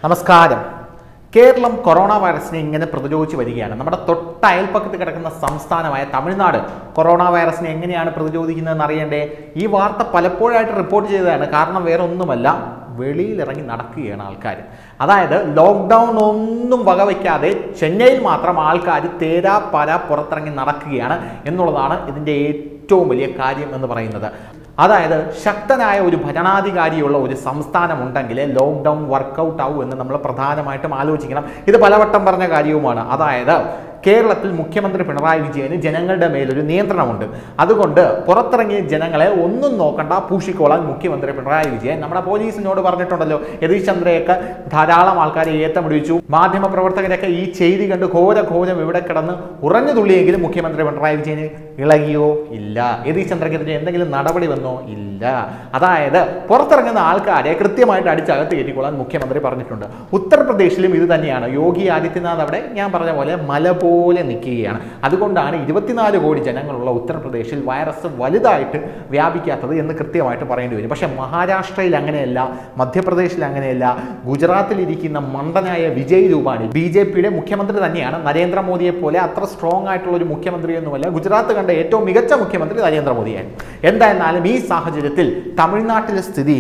നമസ്കാരം. കേരളം കൊറോണ വൈറസിനെ ഇങ്ങനെ പ്രതിരോധിച്ച് വരികയാണ്. നമ്മുടെ തൊട്ട അയൽപ്പക്കത്ത് കിടക്കുന്ന സംസ്ഥാനമായ തമിഴ്നാട് കൊറോണ വൈറസിനെ എങ്ങനെയാണ് പ്രതിരോധിക്കുന്നതെന്ന് അറിയണ്ടേ? ഈ വാർത്ത പലപ്പോഴായിട്ട് റിപ്പോർട്ട് ചെയ്തതാണ്. കാരണം വേറെ ഒന്നുമല്ല, വെളിയിലിറങ്ങി നടക്കുകയാണ് ആൾക്കാർ. അതായത് ലോക്ക്ഡൗൺ ഒന്നും വകവയ്ക്കാതെ ചെന്നൈയിൽ മാത്രം ആൾക്കാർ തേരാ പാരാ പുറത്തിറങ്ങി നടക്കുകയാണ് എന്നുള്ളതാണ് ഇതിൻ്റെ ഏറ്റവും വലിയ കാര്യം എന്ന് പറയുന്നത്. അതായത് ശക്തനായ ഒരു ഭരണാധികാരിയുള്ള ഒരു സംസ്ഥാനമുണ്ടെങ്കിൽ ലോക്ക്ഡൗൺ വർക്കൗട്ട് ആവും എന്ന് നമ്മൾ പ്രധാനമായിട്ടും ആലോചിക്കണം. ഇത് പലവട്ടം പറഞ്ഞ കാര്യവുമാണ്. അതായത് കേരളത്തിൽ മുഖ്യമന്ത്രി പിണറായി വിജയന് ജനങ്ങളുടെ മേലൊരു നിയന്ത്രണമുണ്ട്. അതുകൊണ്ട് പുറത്തിറങ്ങിയ ജനങ്ങളെ ഒന്നും നോക്കണ്ട, പൂഷിക്കോളാൻ മുഖ്യമന്ത്രി പിണറായി വിജയൻ നമ്മുടെ പോലീസിനോട് പറഞ്ഞിട്ടുണ്ടല്ലോ. യതീഷ് ചന്ദ്രയൊക്കെ ധാരാളം ആൾക്കാരെ ഏത്തമിടിച്ചു. മാധ്യമ പ്രവർത്തകരൊക്കെ ഈ ചെയ്തി കണ്ട് ഘോരം ഇവിടെ കിടന്ന് ഉറഞ്ഞു തുള്ളിയെങ്കിലും മുഖ്യമന്ത്രി പിണറായി വിജയന് ഇളകിയോ? ഇല്ല. യതീഷ് ചന്ദ്രക്കെതിരെ എന്തെങ്കിലും നടപടി വന്നോ? ഇല്ല. അതായത് പുറത്തിറങ്ങുന്ന ആൾക്കാരെ കൃത്യമായിട്ട് അടിച്ചകത്ത് കയറ്റിക്കൊള്ളാൻ മുഖ്യമന്ത്രി പറഞ്ഞിട്ടുണ്ട്. ഉത്തർപ്രദേശിലും ഇത് തന്നെയാണ്. യോഗി ആദിത്യനാഥ് അവിടെ ഞാൻ പറഞ്ഞ പോലെ മല പോലെ നിൽക്കുകയാണ്. അതുകൊണ്ടാണ് 24 കോടി ജനങ്ങളുള്ള ഉത്തർപ്രദേശിൽ വൈറസ് വലുതായിട്ട് വ്യാപിക്കാത്തത് എന്ന് കൃത്യമായിട്ട് പറയേണ്ടി വരും. പക്ഷേ മഹാരാഷ്ട്രയിൽ അങ്ങനെയല്ല, മധ്യപ്രദേശിൽ അങ്ങനെയല്ല. ഗുജറാത്തിൽ ഇരിക്കുന്ന മണ്ടനായ വിജയ് രൂപാണി BJPയുടെ മുഖ്യമന്ത്രി തന്നെയാണ്. നരേന്ദ്രമോദിയെ പോലെ അത്ര സ്ട്രോങ് ആയിട്ടുള്ള ഒരു മുഖ്യമന്ത്രിയൊന്നുമല്ല. ഗുജറാത്ത് കണ്ട ഏറ്റവും മികച്ച മുഖ്യമന്ത്രി നരേന്ദ്രമോദിയാണ്. എന്തായിരുന്നാലും ഈ സാഹചര്യത്തിൽ തമിഴ്നാട്ടിലെ സ്ഥിതി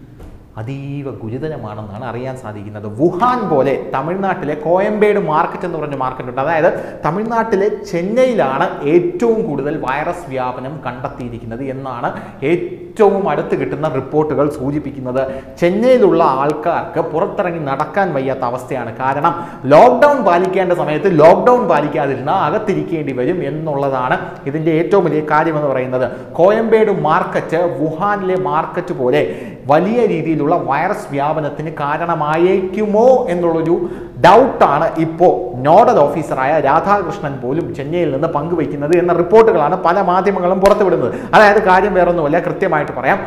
അതീവ ഗുരുതരമാണെന്നാണ് അറിയാൻ സാധിക്കുന്നത്. വുഹാൻ പോലെ തമിഴ്നാട്ടിലെ കോയമ്പേട് മാർക്കറ്റ് എന്ന് പറഞ്ഞ മാർക്കറ്റുണ്ട്. അതായത് തമിഴ്നാട്ടിലെ ചെന്നൈയിലാണ് ഏറ്റവും കൂടുതൽ വൈറസ് വ്യാപനം കണ്ടെത്തിയിരിക്കുന്നത് എന്നാണ് ഏറ്റവും അടുത്ത് കിട്ടുന്ന റിപ്പോർട്ടുകൾ സൂചിപ്പിക്കുന്നത്. ചെന്നൈയിലുള്ള ആൾക്കാർക്ക് പുറത്തിറങ്ങി നടക്കാൻ വയ്യാത്ത അവസ്ഥയാണ്. കാരണം ലോക്ക്ഡൗൺ പാലിക്കേണ്ട സമയത്ത് ലോക്ക്ഡൗൺ പാലിക്കാതിരുന്നാൽ അകത്തിരിക്കേണ്ടി വരും എന്നുള്ളതാണ് ഇതിൻ്റെ ഏറ്റവും വലിയ കാര്യമെന്ന് പറയുന്നത്. കോയമ്പേട് മാർക്കറ്റ് വുഹാനിലെ മാർക്കറ്റ് പോലെ വലിയ രീതിയിലുള്ള വൈറസ് വ്യാപനത്തിന് കാരണമായേക്കുമോ എന്നുള്ളൊരു ഡൗട്ടാണ് ഇപ്പോൾ നോഡൽ ഓഫീസറായ രാധാകൃഷ്ണൻ പോലും ചെന്നൈയിൽ നിന്ന് പങ്കുവയ്ക്കുന്നത് എന്ന റിപ്പോർട്ടുകളാണ് പല മാധ്യമങ്ങളും പുറത്തുവിടുന്നത്. അതായത് കാര്യം വേറൊന്നുമല്ല, കൃത്യമായിട്ട് പറയാം.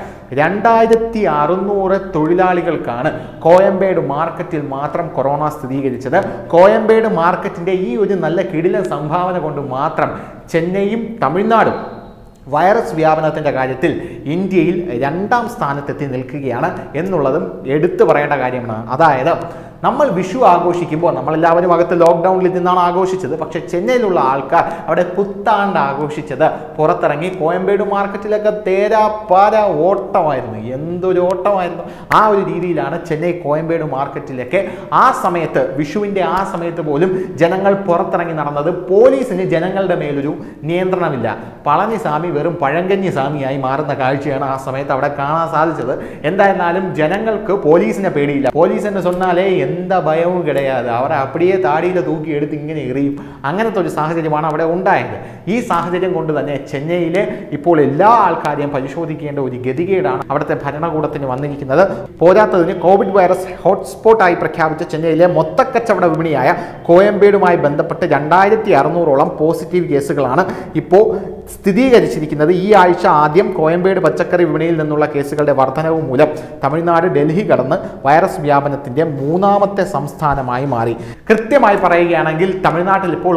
2600 തൊഴിലാളികൾക്കാണ് കോയമ്പേട് മാർക്കറ്റിൽ മാത്രം കൊറോണ സ്ഥിരീകരിച്ചത്. കോയമ്പേട് മാർക്കറ്റിൻ്റെ ഈ ഒരു നല്ല കിടിലൻ സംഭാവന കൊണ്ട് മാത്രം ചെന്നൈയും തമിഴ്നാടും വൈറസ് വ്യാപനത്തിൻ്റെ കാര്യത്തിൽ ഇന്ത്യയിൽ 2ാം സ്ഥാനത്തെത്തി നിൽക്കുകയാണ് എന്നുള്ളതും എടുത്തു പറയേണ്ട കാര്യമാണ്. അതായത് നമ്മൾ വിഷു ആഘോഷിക്കുമ്പോൾ നമ്മളെല്ലാവരും അകത്ത് ലോക്ക്ഡൗണിൽ നിന്നാണ് ആഘോഷിച്ചത്. പക്ഷേ ചെന്നൈയിലുള്ള ആൾക്കാർ അവിടെ പുത്താണ്ട് ആഘോഷിച്ചത് പുറത്തിറങ്ങി കോയമ്പേട് മാർക്കറ്റിലൊക്കെ തേരാ പാരാ ഓട്ടമായിരുന്നു. എന്തൊരു ഓട്ടമായിരുന്നു! ആ ഒരു രീതിയിലാണ് ചെന്നൈ കോയമ്പേട് മാർക്കറ്റിലൊക്കെ ആ സമയത്ത്, വിഷുവിൻ്റെ ആ സമയത്ത് പോലും ജനങ്ങൾ പുറത്തിറങ്ങി നടന്നത്. പോലീസിന് ജനങ്ങളുടെ മേലൊരു നിയന്ത്രണമില്ല. പളനിസ്വാമി വെറും പഴങ്കഞ്ഞി സ്വാമിയായി മാറുന്ന കാഴ്ചയാണ് ആ സമയത്ത് അവിടെ കാണാൻ സാധിച്ചത്. എന്തായിരുന്നാലും ജനങ്ങൾക്ക് പോലീസിനെ പേടിയില്ല. പോലീസിനെ சொன்னாலே എന്താ ഭയവും കിടയാതെ അവരെ അപ്പടിയെ താടിയിൽ തൂക്കി എടുത്ത് ഇങ്ങനെ എറിയും. അങ്ങനത്തെ ഒരു സാഹചര്യമാണ് അവിടെ ഉണ്ടായത്. ഈ സാഹചര്യം കൊണ്ട് തന്നെ ചെന്നൈയിലെ ഇപ്പോൾ എല്ലാ ആൾക്കാരെയും പരിശോധിക്കേണ്ട ഒരു ഗതികേടാണ് അവിടുത്തെ ഭരണകൂടത്തിന് വന്നിരിക്കുന്നത്. പോരാത്തതിന് കോവിഡ് വൈറസ് ഹോട്ട്സ്പോട്ടായി പ്രഖ്യാപിച്ച ചെന്നൈയിലെ മൊത്തക്കച്ചവട വിപണിയായ കോയമ്പേടുമായി ബന്ധപ്പെട്ട് 2600ഓളം പോസിറ്റീവ് കേസുകളാണ് ഇപ്പോൾ സ്ഥിരീകരിച്ചിരിക്കുന്നത്. ഈ ആഴ്ച ആദ്യം കോയമ്പേട് പച്ചക്കറി വിപണിയിൽ നിന്നുള്ള കേസുകളുടെ വർധനവ് മൂലം തമിഴ്നാട് ഡൽഹി കടന്ന് വൈറസ് വ്യാപനത്തിന്റെ 3ാമത്തെ സംസ്ഥാനമായി മാറി. കൃത്യമായി പറയുകയാണെങ്കിൽ തമിഴ്നാട്ടിൽ ഇപ്പോൾ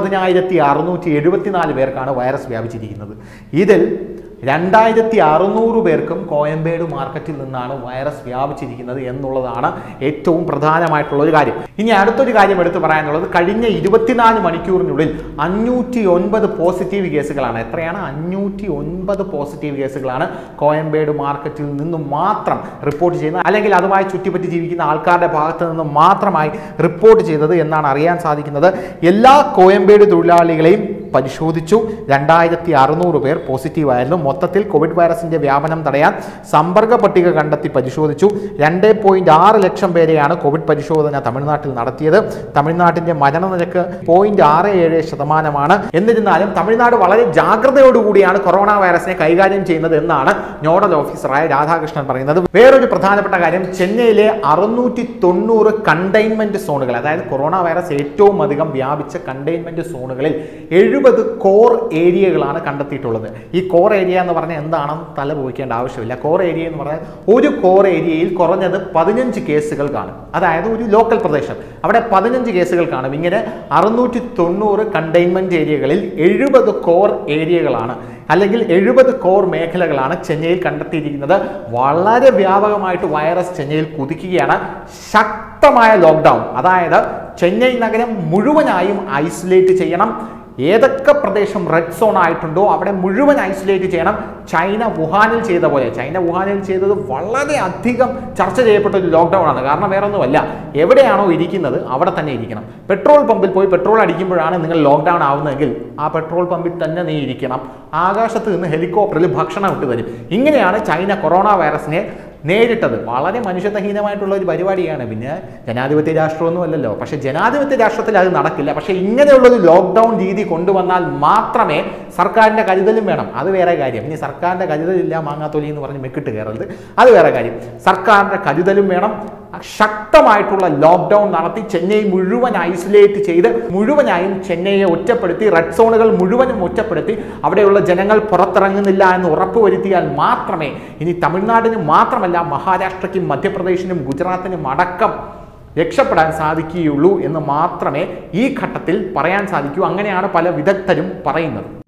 9674 പേർക്കാണ് വൈറസ് വ്യാപിച്ചിരിക്കുന്നത്. ഇതിൽ 2600 പേർക്കും കോയമ്പേട് മാർക്കറ്റിൽ നിന്നാണ് വൈറസ് വ്യാപിച്ചിരിക്കുന്നത് എന്നുള്ളതാണ് ഏറ്റവും പ്രധാനമായിട്ടുള്ള ഒരു കാര്യം. ഇനി അടുത്തൊരു കാര്യം എടുത്തു പറയാനുള്ളത്, കഴിഞ്ഞ 24 മണിക്കൂറിനുള്ളിൽ 509 പോസിറ്റീവ് കേസുകളാണ്. എത്രയാണ്? 509 പോസിറ്റീവ് കേസുകളാണ് കോയമ്പേട് മാർക്കറ്റിൽ നിന്നും മാത്രം റിപ്പോർട്ട് ചെയ്യുന്നത്. അല്ലെങ്കിൽ അതുമായി ചുറ്റിപ്പറ്റി ജീവിക്കുന്ന ആൾക്കാരുടെ ഭാഗത്ത് നിന്ന് മാത്രമായി റിപ്പോർട്ട് ചെയ്തത് എന്നാണ് അറിയാൻ സാധിക്കുന്നത്. എല്ലാ കോയമ്പേട് തൊഴിലാളികളെയും പരിശോധിച്ചു. 2600 പേർ പോസിറ്റീവായിരുന്നു. മൊത്തത്തിൽ കോവിഡ് വൈറസിന്റെ വ്യാപനം തടയാൻ സമ്പർക്ക പട്ടിക കണ്ടെത്തി പരിശോധിച്ചു. 2.6 ലക്ഷം പേരെയാണ് കോവിഡ് പരിശോധന തമിഴ്നാട്ടിൽ നടത്തിയത്. തമിഴ്നാട്ടിന്റെ മരണനിരക്ക് 0.67%. എന്നിരുന്നാലും തമിഴ്നാട് വളരെ ജാഗ്രതയോടുകൂടിയാണ് കൊറോണ വൈറസിനെ കൈകാര്യം ചെയ്യുന്നത് എന്നാണ് നോഡൽ ഓഫീസറായ രാധാകൃഷ്ണൻ പറയുന്നത്. വേറൊരു പ്രധാനപ്പെട്ട കാര്യം, ചെന്നൈയിലെ 690 കണ്ടെയ്ൻമെന്റ് സോണുകൾ, അതായത് കൊറോണ വൈറസ് ഏറ്റവും അധികം വ്യാപിച്ച കണ്ടെയ്ൻമെന്റ് സോണുകളിൽ 70 കോർ ഏരിയകളാണ് കണ്ടെത്തിയിട്ടുള്ളത്. ഈ കോർ ഏരിയ എന്ന് പറഞ്ഞാൽ എന്താണെന്ന് തല പോയിക്കേണ്ട ആവശ്യമില്ല. കോർ ഏരിയ എന്ന് പറഞ്ഞാൽ ഒരു കോർ ഏരിയയിൽ കുറഞ്ഞത് 15 കേസുകൾ കാണും. അതായത് ഒരു ലോക്കൽ പ്രദേശം, അവിടെ 15 കേസുകൾ കാണും. ഇങ്ങനെ 690 കണ്ടെയ്ൻമെന്റ് ഏരിയകളിൽ 70 കോർ ഏരിയകളാണ്. അല്ലെങ്കിൽ 70 കോർ മേഖലകളാണ് ചെന്നൈയിൽ കണ്ടെത്തിയിരിക്കുന്നത്. വളരെ വ്യാപകമായിട്ട് വൈറസ് ചെന്നൈയിൽ കുതിക്കുകയാണ്. ശക്തമായ ലോക്ക്ഡൗൺ, അതായത് ചെന്നൈ നഗരം മുഴുവനായും ഐസൊലേറ്റ് ചെയ്യണം. ഏതൊക്കെ പ്രദേശം റെഡ് സോൺ ആയിട്ടുണ്ടോ അവിടെ മുഴുവൻ ഐസൊലേറ്റ് ചെയ്യണം. ചൈന വുഹാനിൽ ചെയ്ത പോലെ, ചൈന വുഹാനിൽ ചെയ്തത് വളരെ അധികം ചർച്ച ചെയ്യപ്പെട്ട ഒരു ലോക്ക്ഡൗൺ ആണ്. കാരണം വേറെ ഒന്നുമല്ല, എവിടെയാണോ ഇരിക്കുന്നത് അവിടെ തന്നെ ഇരിക്കണം. പെട്രോൾ പമ്പിൽ പോയി പെട്രോൾ അടിക്കുമ്പോഴാണ് നിങ്ങൾ ലോക്ക്ഡൗൺ ആവുന്നതെങ്കിൽ ആ പെട്രോൾ പമ്പിൽ തന്നെ നീ ഇരിക്കണം. ആകാശത്ത് നിന്ന് ഹെലികോപ്റ്ററിൽ ഭക്ഷണം ഇട്ട് തരും. ഇങ്ങനെയാണ് ചൈന കൊറോണ വൈറസിനെ നേരിട്ടത്. വളരെ മനുഷ്യത്വഹീനമായിട്ടുള്ള ഒരു പരിപാടിയാണ്. പിന്നെ ജനാധിപത്യ രാഷ്ട്രമൊന്നും അല്ലല്ലോ. പക്ഷേ ജനാധിപത്യ രാഷ്ട്രത്തിൽ അത് നടക്കില്ല. പക്ഷേ ഇങ്ങനെയുള്ളൊരു ലോക്ക്ഡൗൺ രീതി കൊണ്ടുവന്നാൽ മാത്രമേ സർക്കാരിൻ്റെ കരുതലും വേണം. അത് വേറെ കാര്യം. ഇനി സർക്കാരിൻ്റെ കരുതലില്ല മാങ്ങാത്തൊലി എന്ന് പറഞ്ഞ് മെക്കിട്ട് കയറരുത്, അത് വേറെ കാര്യം. സർക്കാരിൻ്റെ കരുതലും വേണം. ശക്തമായിട്ടുള്ള ലോക്ക്ഡൗൺ നടത്തി ചെന്നൈ മുഴുവൻ ഐസൊലേറ്റ് ചെയ്ത് മുഴുവനായും ചെന്നൈയെ ഒറ്റപ്പെടുത്തി, റെഡ് സോണുകൾ മുഴുവനും ഒറ്റപ്പെടുത്തി അവിടെയുള്ള ജനങ്ങൾ പുറത്തിറങ്ങുന്നില്ല എന്ന് ഉറപ്പുവരുത്തിയാൽ മാത്രമേ ഇനി തമിഴ്നാടിന് മാത്രമല്ല മഹാരാഷ്ട്രയ്ക്കും മധ്യപ്രദേശിനും ഗുജറാത്തിനും അടക്കം രക്ഷപ്പെടാൻ സാധിക്കുകയുള്ളൂ എന്ന് മാത്രമേ ഈ ഘട്ടത്തിൽ പറയാൻ സാധിക്കൂ. അങ്ങനെയാണ് പല വിദഗ്ധരും പറയുന്നത്.